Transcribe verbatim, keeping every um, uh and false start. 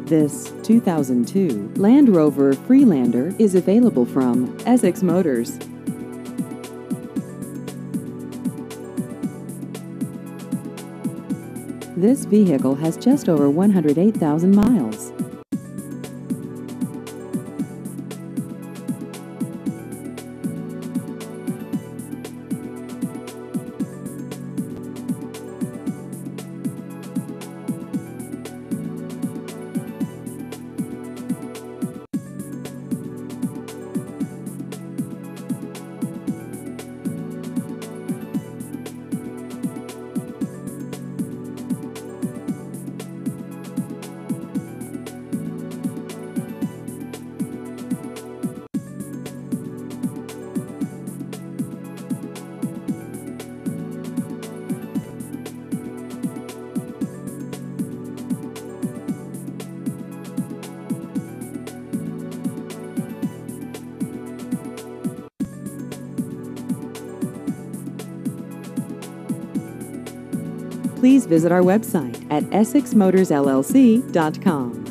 This two thousand two Land Rover Freelander is available from Essex Motors. This vehicle has just over one hundred eight thousand miles. Please visit our website at essex motors l l c dot com.